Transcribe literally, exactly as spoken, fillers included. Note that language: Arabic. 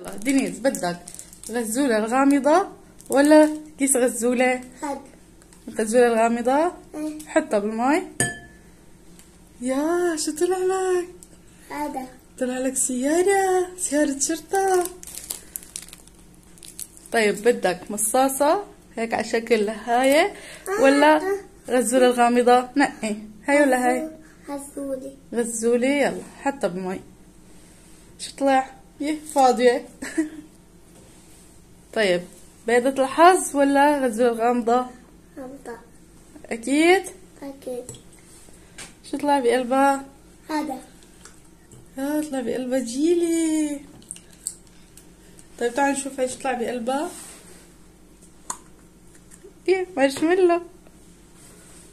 دينيس، بدك غزولة الغامضة ولا كيس غزولة؟ هاد الغزولة الغامضة. ايه حطها بالماء. يا شو طلع لك؟ هذا طلع لك سيارة، سيارة شرطة. طيب بدك مصاصة هيك على شكل هاي ولا غزولة الغامضة؟ نقي هاي ولا هاي؟ غزولي. غزولة. يلا حطها بالماء. شو طلع؟ يه فاضية. طيب بيضة الحظ ولا غزولة الغامضة؟ غامضة. أكيد؟ أكيد. شو طلع بقلبها؟ هذا اه طلع بقلبها جيلي. طيب تعالوا نشوف هاي شو طلع بقلبها. ايه مارشميلو.